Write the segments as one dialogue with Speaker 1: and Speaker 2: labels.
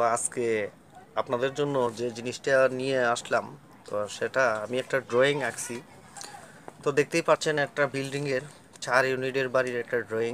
Speaker 1: আজকে আপনাদের জন্য যে জিনিসটা নিয়ে আসলাম, তো সেটা আমি একটা ড্রয়িং আঁকছি। তো দেখতেই পাচ্ছেন একটা বিল্ডিংয়ের 4 ইউনিটের বাড়ির একটা ড্রয়িং।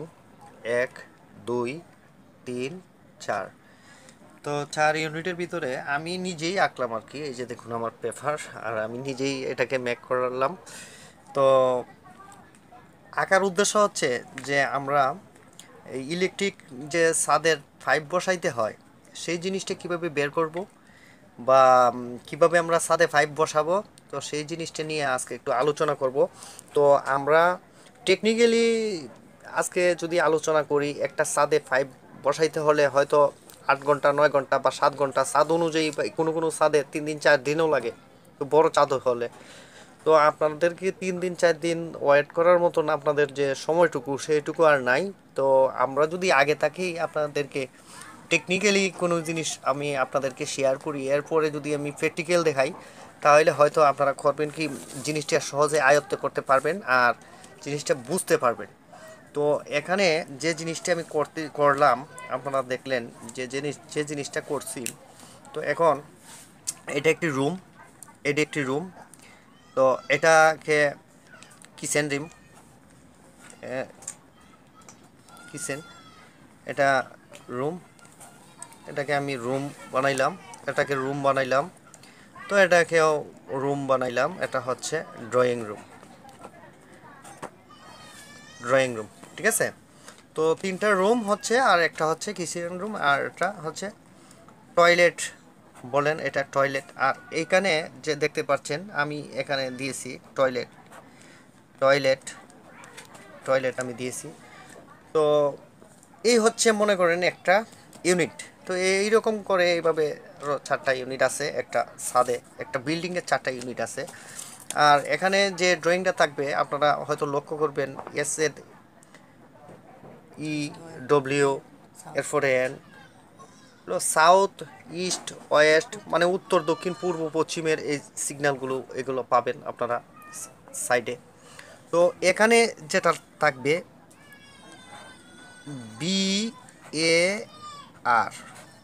Speaker 1: 1, 2, 3, 4। তো 4 ইউনিটের ভিতরে আমি নিজেই আঁকলাম আর কি। এই যে দেখুন আমার পেপার, আর আমি নিজেই এটাকে মেক করলাম। তো আঁকার উদ্দেশ্য হচ্ছে যে আমরা এই ইলেকট্রিক যে ছাদের পাইপ বসাইতে হয়, সেই জিনিসটা কিভাবে বের করব, বা কিভাবে আমরা ছাদে পাইপ বসাবো। তো সেই জিনিসটা নিয়ে আজকে একটু আলোচনা করব। তো আমরা টেকনিক্যালি আজকে যদি আলোচনা করি, একটা ছাদে পাইপ বসাইতে হলে হয়তো 8 ঘন্টা, 9 ঘন্টা বা 7 ঘন্টা, ছাদ অনুযায়ী বা কোনো কোনো ছাদে 3 দিন 4 দিনও লাগে, তো বড় চাদ হলে। তো আপনাদেরকে 3 দিন 4 দিন ওয়েট করার মতন আপনাদের যে সময়টুকু সেইটুকু আর নাই। তো আমরা যদি আগে থাকেই আপনাদেরকে টেকনিক্যালি কোনো জিনিস আমি আপনাদেরকে শেয়ার করি, এরপরে যদি আমি প্র্যাকটিক্যাল দেখাই, তাহলে হয়তো আপনারা করবেন কি, জিনিসটা সহজে আয়ত্ত করতে পারবেন আর জিনিসটা বুঝতে পারবেন। তো এখানে যে জিনিসটা আমি করলাম, আপনারা দেখলেন যে জিনিসটা করছি। তো এখন এটা একটি রুম, এটা একটি রুম। তো এটাকে কিচেন রুম, কিচেন, এটা রুম, এটাকে আমি রুম বানাইলাম, এটাকে রুম বানাইলাম। তো এটাকেও রুম বানাইলাম, এটা হচ্ছে ড্রয়িং রুম, ড্রয়িং রুম। ঠিক আছে। তো 3টা রুম হচ্ছে, আর একটা হচ্ছে কিচেন রুম, আর এটা হচ্ছে টয়লেট বলেন, এটা টয়লেট। আর এইখানে যে দেখতে পাচ্ছেন আমি এখানে দিয়েছি টয়লেট, টয়লেট, টয়লেট আমি দিয়েছি। তো এই হচ্ছে মনে করেন একটা ইউনিট। তো এইরকম করে এইভাবে 4টা ইউনিট আছে একটা ছাদে, একটা বিল্ডিংয়ের 4টা ইউনিট আছে। আর এখানে যে ড্রয়িংটা থাকবে আপনারা হয়তো লক্ষ্য করবেন, SZEW, এরপরে সাউথ, ইস্ট, ওয়েস্ট, মানে উত্তর দক্ষিণ পূর্ব পশ্চিমের এই সিগন্যালগুলো এগুলো পাবেন আপনারা সাইডে। তো এখানে যেটা থাকবে BAR,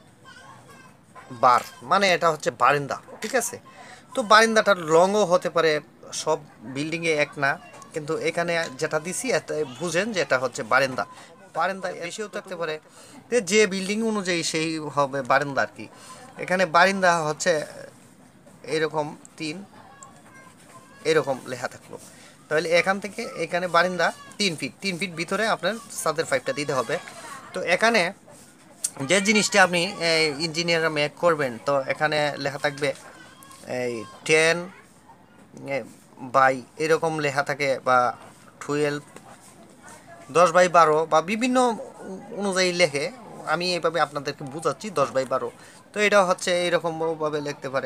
Speaker 1: বার, মানে এটা হচ্ছে বারিন্দা। ঠিক আছে। তো বারিন্দাটার লংও হতে পারে, সব বিল্ডিংয়ে এক না, কিন্তু এখানে যেটা দিছি এটা বুঝেন যে এটা হচ্ছে বারিন্দা। বারিন্দা বেশিও থাকতে পারে, তো যে বিল্ডিং অনুযায়ী সেই হবে বারিন্দা আর কি। এখানে বারিন্দা হচ্ছে এরকম 3, এরকম লেখা থাকলো। তাহলে এখান থেকে এখানে বারিন্দা 3 ফিট, 3 ফিট ভিতরে আপনার ছাদের পাইপটা দিতে হবে। তো এখানে যে জিনিসটা আপনি ইঞ্জিনিয়ার মেক করবেন, তো এখানে লেখা থাকবে এই 10 বাই এরকম লেখা থাকে, বা 12, 10 বাই 12, বা বিভিন্ন অনুযায়ী লেখে। আমি এইভাবে আপনাদেরকে বুঝাচ্ছি 10 বাই 12। তো এটা হচ্ছে এইরকমভাবে লিখতে পারে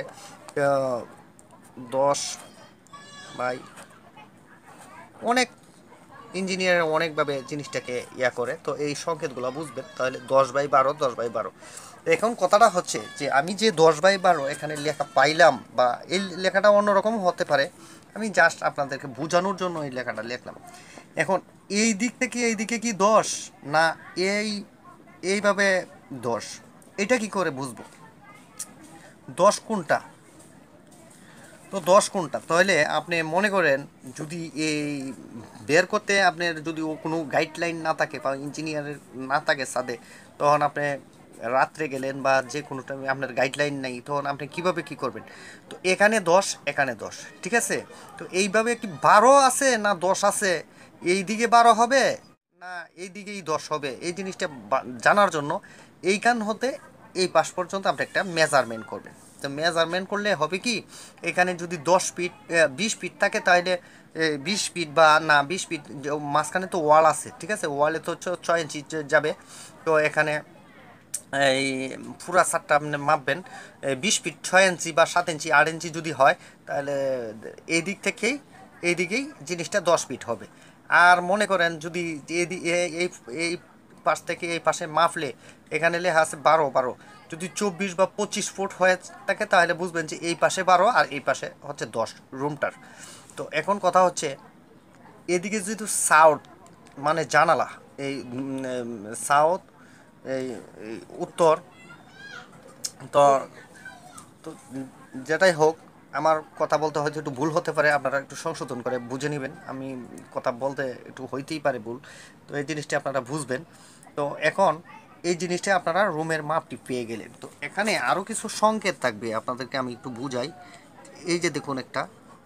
Speaker 1: 10 বাই, অনেক ইঞ্জিনিয়ার অনেকভাবে জিনিসটাকে করে। তো এই সংকেতগুলো বুঝবেন, তাহলে 10 বাই 12, 10 বাই 12। তো এখন কথাটা হচ্ছে যে আমি যে 10 বাই 12 এখানে লেখা পাইলাম, বা এই লেখাটা অন্যরকম হতে পারে, আমি জাস্ট আপনাদেরকে বোঝানোর জন্য এই লেখাটা লিখলাম। এখন এই দিক থেকে এই দিকে কি 10, না এই এইভাবে 10, এটা কি করে বুঝবো 10 কোনটা? তো 10 কোনটা, তাহলে আপনি মনে করেন যদি এই বের করতে আপনার যদি কোনো গাইডলাইন না থাকে বা ইঞ্জিনিয়ারের না থাকে সাথে, তখন আপনি রাত্রে গেলেন বা যে কোনো টাইমে আপনার গাইডলাইন নেই, তখন আপনি কিভাবে কি করবেন? তো এখানে 10, এখানে 10, ঠিক আছে। তো এইভাবে কি 12 আছে না 10 আছে, এই দিকে 12 হবে না এই দিকেই 10 হবে, এই জিনিসটা জানার জন্য এইখান হতে এই পাশ পর্যন্ত আপনি একটা মেজারমেন্ট করবেন। তো মেজারমেন্ট করলে হবে কি, এখানে যদি 10 ফিট 20 ফিট থাকে, তাহলে 20 ফিট বা না 20 ফিট, মাঝখানে তো ওয়াল আছে, ঠিক আছে, ওয়ালে তো 6 ইঞ্চি যাবে। তো এখানে এই পুরা ছাদটা আপনি মাপবেন 20 ফিট 6 ইঞ্চি বা 7 ইঞ্চি 8 ইঞ্চি যদি হয়, তাহলে এই দিক থেকেই এই দিকেই জিনিসটা 10 ফিট হবে। আর মনে করেন যদি এই এই পাশ থেকে এই পাশে মাপলে এখানে লেখা আছে 12, যদি 24 বা 25 ফুট হয়ে থাকে, তাহলে বুঝবেন যে এই পাশে 12 আর এই পাশে হচ্ছে 10 রুমটার। তো এখন কথা হচ্ছে, এদিকে যেহেতু সাউথ, মানে জানালা, এই সাউথ, এই এই উত্তর, তো তো যেটাই হোক, আমার কথা বলতে হয়তো একটু ভুল হতে পারে, আপনারা একটু সংশোধন করে বুঝে নেবেন। আমি কথা বলতে একটু হইতেই পারে ভুল, তো এই জিনিসটি আপনারা বুঝবেন। তো এখন এই জিনিসটা আপনারা রুমের মাপটি পেয়ে গেলেন। তো এখানে আরও কিছু সংকেত থাকবে, আপনাদেরকে আমি একটু বুঝাই। এই যে দেখুন একটা,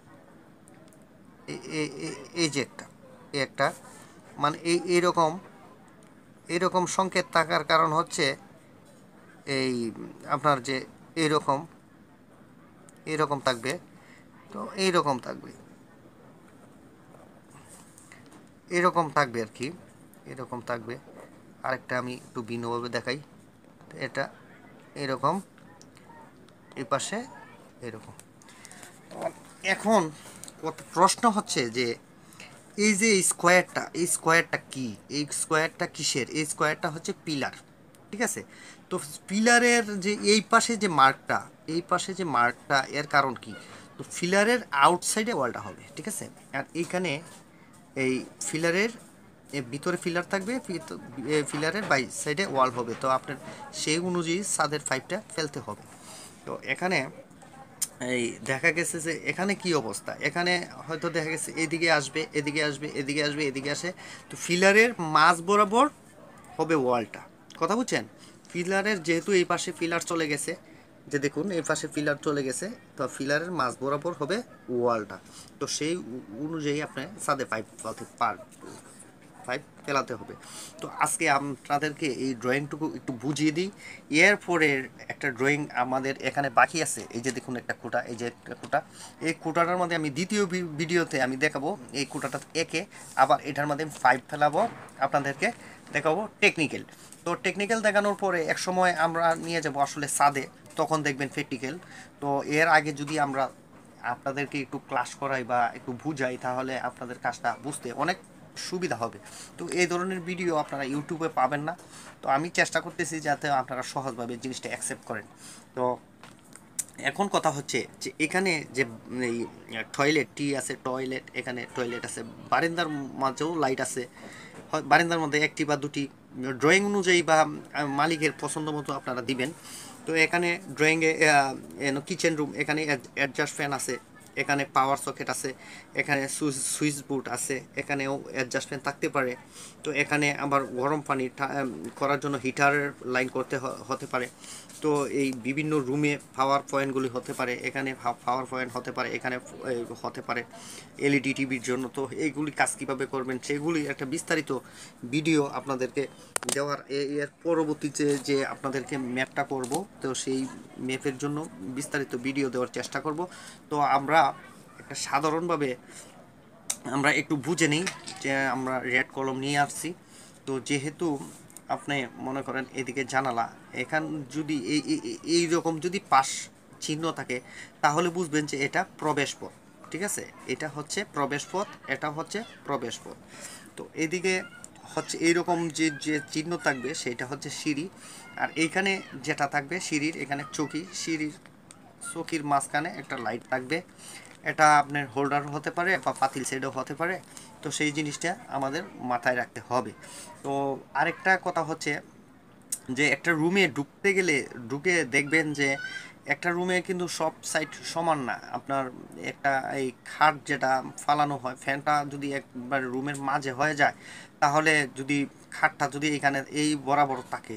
Speaker 1: এই যে একটা, এই একটা, মানে এইরকম এইরকম সংকেত থাকার কারণ হচ্ছে এই আপনার যে এইরকম এইরকম থাকবে, তো এইরকম থাকবে, এরকম থাকবে আর কি, এরকম থাকবে। আরেকটা আমি একটু ভিন্নভাবে দেখাই। এটা এরকম, এই পাশে এরকম। এখন প্রশ্ন হচ্ছে যে এই যে স্কোয়ারটা, এই স্কোয়ারটা কি, এই স্কোয়ারটা কিসের? এই স্কোয়ারটা হচ্ছে পিলার, ঠিক আছে? তো পিলারের যে এই পাশে যে মার্কটা, এই পাশে যে মার্কটা, এর কারণ কি? তো ফিলারের আউটসাইডে ওয়ালটা হবে, ঠিক আছে? আর এইখানে এই ফিলারের ভিতরে ফিলার থাকবে, ফিলারের বাই সাইডে ওয়াল হবে। তো আপনার সেই অনুযায়ী ছাদের পাইপটা ফেলতে হবে। তো এখানে এই দেখা গেছে যে এখানে কি অবস্থা, এখানে হয়তো দেখা গেছে এদিকে আসবে, এদিকে আসবে, এদিকে আসবে, এদিকে আসে। তো ফিলারের মাঝ বরাবর হবে ওয়ালটা, কথা বুঝছেন? ফিলারের যেহেতু এই পাশে ফিলার চলে গেছে, যে দেখুন এই পাশে ফিলার চলে গেছে, তো ফিলারের মাঝ বরাবর হবে ওয়ালটা। তো সেই অনুযায়ী আপনি ছাদে পাইপ ফেলতে পাইপ ফেলাতে হবে। তো আজকে আপনাদেরকে এই ড্রয়িংটুকু একটু বুঝিয়ে দিই। এরপরের একটা ড্রয়িং আমাদের এখানে বাকি আছে। এই যে দেখুন একটা খুঁটা, এই যে একটা খুঁটা, এই খুঁটাটার মধ্যে আমি দ্বিতীয় ভিডিওতে আমি দেখাবো এই খুঁটাটা একে, আবার এটার মধ্যে পাইপ ফেলাবো, আপনাদেরকে দেখাবো টেকনিক্যাল। তো টেকনিক্যাল দেখানোর পরে এক সময় আমরা নিয়ে যাব আসলে ছাদে, তখন দেখবেন প্র্যাকটিক্যাল। তো এর আগে যদি আমরা আপনাদেরকে একটু ক্লাস করাই বা একটু বুঝাই, তাহলে আপনাদের কাজটা বুঝতে অনেক সুবিধা হবে। তো এই ধরনের ভিডিও আপনারা ইউটিউবে পাবেন না। তো আমি চেষ্টা করতেছি যাতে আপনারা সহজভাবে জিনিসটা অ্যাকসেপ্ট করেন। তো এখন কথা হচ্ছে যে এখানে যে এই টয়লেট টি আছে, টয়লেট, এখানে টয়লেট আছে, বারান্দার মাঝেও লাইট আছে। বারান্দার মধ্যে একটি বা দুটি, ড্রয়িং অনুযায়ী বা মালিকের পছন্দ মতো আপনারা দিবেন। তো এখানে ড্রয়িংয়ে কিচেন রুম, এখানে অ্যাডজাস্ট ফ্যান আছে, এখানে পাওয়ার সকেট আছে, এখানে সুইচ বোর্ড আছে, এখানেও অ্যাডজাস্ট ফ্যান থাকতে পারে। তো এখানে আবার গরম পানি করার জন্য হিটারের লাইন করতে হতে পারে। তো এই বিভিন্ন রুমে পাওয়ার পয়েন্টগুলি হতে পারে, এখানে পাওয়ার পয়েন্ট হতে পারে, এখানে হতে পারে এলইডি টিভির জন্য। তো এইগুলি কাজ কীভাবে করবেন সেগুলি একটা বিস্তারিত ভিডিও আপনাদেরকে দেওয়ার, এর পরবর্তীতে যে আপনাদেরকে ম্যাপটা করব, তো সেই ম্যাপের জন্য বিস্তারিত ভিডিও দেওয়ার চেষ্টা করব। তো আমরা একটা সাধারণভাবে আমরা একটু বুঝে নিই যে আমরা রেড কলম নিয়ে আসছি। তো যেহেতু আপনি মনে করেন এদিকে জানালা, এখান যদি এই রকম যদি পাশ চিহ্ন থাকে, তাহলে বুঝবেন যে এটা প্রবেশ পথ, ঠিক আছে? এটা হচ্ছে প্রবেশ পথ, এটা হচ্ছে প্রবেশ পথ। তো এদিকে হচ্ছে এইরকম যে যে চিহ্ন থাকবে সেটা হচ্ছে সিঁড়ি। আর এইখানে যেটা থাকবে সিঁড়ির, এখানে চৌকি, সিঁড়ির চৌকির মাঝখানে একটা লাইট থাকবে। এটা আপনার হোল্ডার হতে পারে বা পাতিল সেটও হতে পারে। তো সেই জিনিসটা আমাদের মাথায় রাখতে হবে। তো আরেকটা কথা হচ্ছে যে একটা রুমে ঢুকতে গেলে, ঢুকে দেখবেন যে একটা রুমে কিন্তু সব সাইড সমান না। আপনার একটা এই খাট যেটা ফালানো হয়, ফ্যানটা যদি একবার রুমের মাঝে হয়ে যায়, তাহলে যদি খাটটা যদি এখানে এই বরাবর থাকে,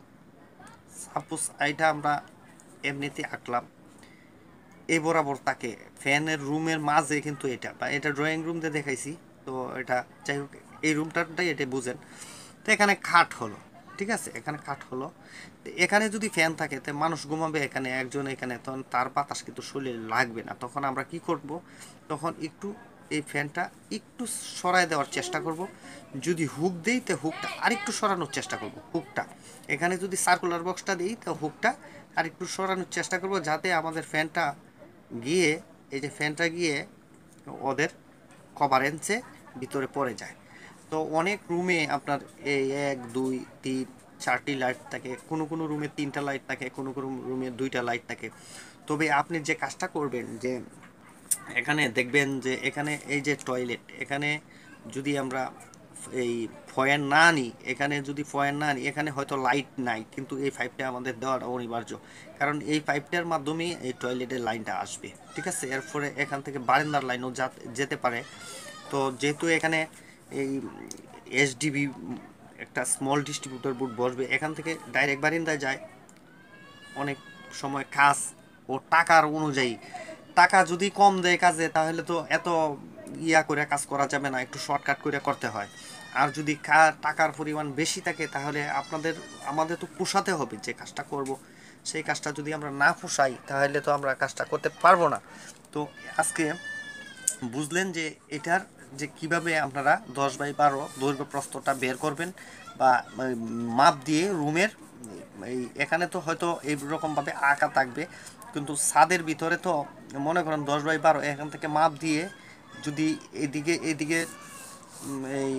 Speaker 1: সাপোজ এইটা আমরা এমনিতে আঁকলাম, এই বরাবর তাকে ফ্যানের রুমের মাঝে কিন্তু এটা, বা এটা ড্রয়িং রুমতে দেখাইছি। তো এটা যাই হোক, এই রুমটাই এটা বুঝেন। তো এখানে খাট হলো, ঠিক আছে? এখানে খাট হলো, তো এখানে যদি ফ্যান থাকে তো মানুষ ঘুমাবে এখানে একজন, এখানে তখন তার বাতাস কিন্তু শরীরে লাগবে না। তখন আমরা কি করব, তখন একটু এই ফ্যানটা একটু সরায় দেওয়ার চেষ্টা করব। যদি হুক দেই তো হুকটা আরেকটু সরানোর চেষ্টা করব, হুকটা এখানে যদি সার্কুলার বক্সটা দিই তো হুকটা আরেকটু সরানোর চেষ্টা করব, যাতে আমাদের ফ্যানটা গিয়ে, এই যে ফ্যানটা গিয়ে ওদের কভারেন্সে ভিতরে পড়ে যায়। তো অনেক রুমে আপনার এই 1 2 3 4টি লাইট থাকে, কোনো কোনো রুমে 3টা লাইট থাকে, কোনো কোনো রুমে 2টা লাইট থাকে। তবে আপনি যে কাজটা করবেন যে এখানে দেখবেন যে এখানে এই যে টয়লেট, এখানে যদি আমরা এই ফয়েল না নিই, এখানে যদি ফয়েল না নিই, এখানে হয়তো লাইট নাই, কিন্তু এই পাইপটা আমাদের দেওয়াটা অনিবার্য, কারণ এই পাইপটার মাধ্যমেই এই টয়লেটের লাইনটা আসবে, ঠিক আছে। এরপরে এখান থেকে বারান্দার লাইনও যেতে পারে। তো যেহেতু এখানে এই এসডিবি একটা স্মল ডিস্ট্রিবিউটর বোর্ড বসবে, এখান থেকে ডাইরেক্ট বারিন্দায় যায়। অনেক সময় কাজ ও টাকার অনুযায়ী, টাকা যদি কম দেয় কাজে, তাহলে তো এত করে কাজ করা যাবে না, একটু শর্টকাট করে করতে হয়। আর যদি টাকার পরিমাণ বেশি থাকে, তাহলে আমাদের তো পোষাতে হবে যে কাজটা করব, সেই কাজটা যদি আমরা না পোষাই, তাহলে তো আমরা কাজটা করতে পারবো না। তো আজকে বুঝলেন যে এটার যে কিভাবে আপনারা 10x12 দৈর্ঘ্য প্রস্থটা বের করবেন, বা মাপ দিয়ে রুমের এই এখানে তো হয়তো এইরকমভাবে আঁকা থাকবে, কিন্তু ছাদের ভিতরে তো মনে করেন 10x12 এখান থেকে মাপ দিয়ে যদি এদিকে এই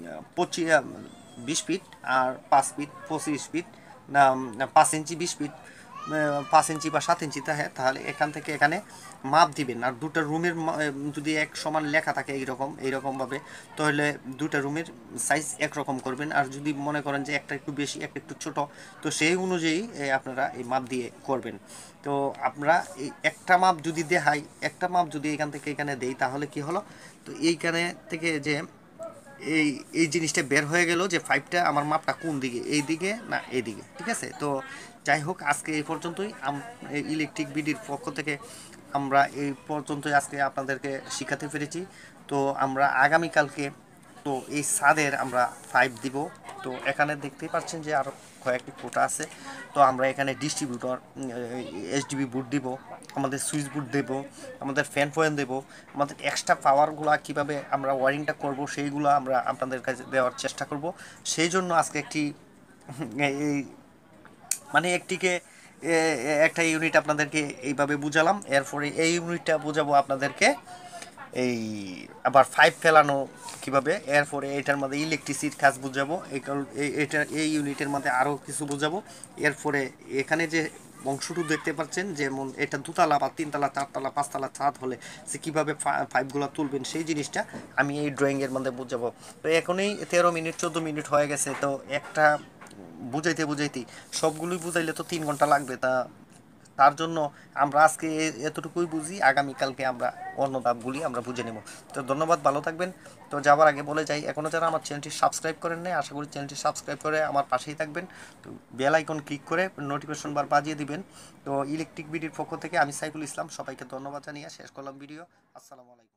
Speaker 1: 20 ফিট আর 5 ফিট 25 ফিট, না 5 ইঞ্চি 20 ফিট, 5 ইঞ্চি বা 7 ইঞ্চি থাকে, তাহলে এখান থেকে এখানে মাপ দিবেন। আর দুটো রুমের যদি এক সমান লেখা থাকে এইরকমভাবে, তাহলে দুটো রুমের সাইজ একরকম করবেন। আর যদি মনে করেন যে একটা একটু বেশি একটা একটু ছোট, তো সেই অনুযায়ী আপনারা এই মাপ দিয়ে করবেন। তো আমরা এই একটা মাপ যদি এখান থেকে এখানে দেই, তাহলে কি হলো, তো এইখানে থেকে যে এই এই জিনিসটা বের হয়ে গেল যে পাইপটা আমার মাপটা কোন দিকে, এই দিকে না এইদিকে, ঠিক আছে। তো যাই হোক, আজকে এই পর্যন্তই। ইলেকট্রিক বিডির পক্ষ থেকে আমরা এই পর্যন্তই আজকে আপনাদেরকে শিখাতে পেরেছি। তো আমরা আগামীকালকে তো এই ছাদের আমরা পাইপ দিব। তো এখানে দেখতেই পাচ্ছেন যে আরও কয়েকটি কোটা আছে। তো আমরা এখানে ডিস্ট্রিবিউটর এসডিবি বোর্ড দিব, আমাদের সুইচ বোর্ড দেব, আমাদের ফ্যান পয়েন্ট দেব, আমাদের এক্সট্রা পাওয়ারগুলো কীভাবে আমরা ওয়ারিংটা করব, সেইগুলো আমরা আপনাদের কাছে দেওয়ার চেষ্টা করব। সেই জন্য আজকে একটি এই একটিকে একটা ইউনিট আপনাদেরকে এইভাবে বুঝালাম। এরপরে এই ইউনিটটা বোঝাবো আপনাদেরকে এই আবার পাইপ ফেলানো কিভাবে। এরপরে এটার মধ্যে ইলেকট্রিসিটির কাজ বুঝাবো, এই ইউনিটের মধ্যে আরও কিছু বুঝাবো। এরপরে এখানে যে অংশটুকু দেখতে পাচ্ছেন, যেমন এটা 2তলা বা 3তলা 4তলা 5তলা ছাদ হলে সে কীভাবে পাইপগুলো তুলবেন, সেই জিনিসটা আমি এই ড্রয়িংয়ের মধ্যে বুঝাবো। তো এখনই 13 মিনিট 14 মিনিট হয়ে গেছে। তো একটা বুঝাইতেই সবগুলোই বুঝাইলে তো 3 ঘন্টা লাগবে। তার জন্য আমরা আজকে এতটুকুই বুঝি, আগামীকালকে আমরা অন্য ধাপগুলি আমরা বুঝে নেব। তো ধন্যবাদ, ভালো থাকবেন। তো যাওয়ার আগে বলে যাই, এখনও যারা আমার চ্যানেলটি সাবস্ক্রাইব করেন নাই, আশা করি চ্যানেলটি সাবস্ক্রাইব করে আমার পাশেই থাকবেন। তো বেল আইকন ক্লিক করে নোটিফিকেশন বার বাজিয়ে দিবেন। তো ইলেকট্রিক বিডির পক্ষ থেকে আমি সাইফুল ইসলাম সবাইকে ধন্যবাদ জানিয়ে শেষ করলাম ভিডিও। আসসালামু আলাইকুম।